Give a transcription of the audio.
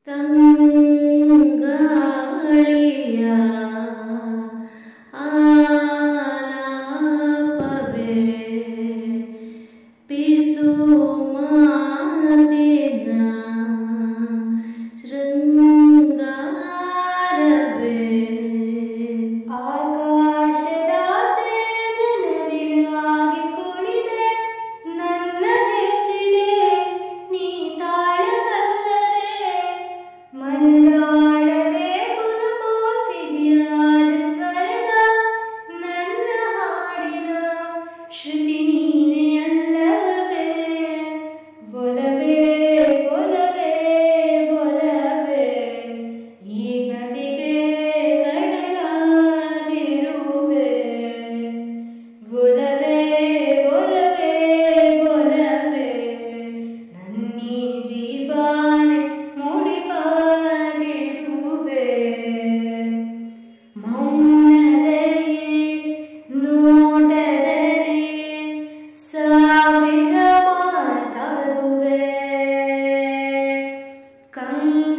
ತಂಗಾಳಿಯ ಆಲಾಪವೇ ಪಿಸು ಮಾತಿನ ಶೃಂಗಾರವೇ ಆಕಾಶದಾಚೆ ನನವಿಲಾಗಿ ಕುಣಿದೆ ನನ್ನ ಹೆಜ್ಜೆಗೆ ನೀ ತಾಳಬಲ್ಲದೆ ಮನದಾಳದೆ ಕುನುಕೋ ಸಿಹಿಯಾದ ಸ್ವರದ ನನ್ನ ಹಾಡಿನ ಶ್ರುತಿ ನೀನೇ ಅಲ್ಲವೇ ಒಲವೇ ಒಲವೇ ಒಲವೇ ಈ ನದಿಗೆ ಕಡಲಾಗಿರುವೆ ಒಲವೇ ಒಲವೇ ಒಲವೇ ನನ್ನೀ ಜೀವಾನೆ ಮುಡಿಪಾಗಿಡುವೆ ಮೌನದಲ್ಲಿ ನೋಟದಲ್ಲಿ ಸಾವಿರ ಮಾತಾಡುವೆ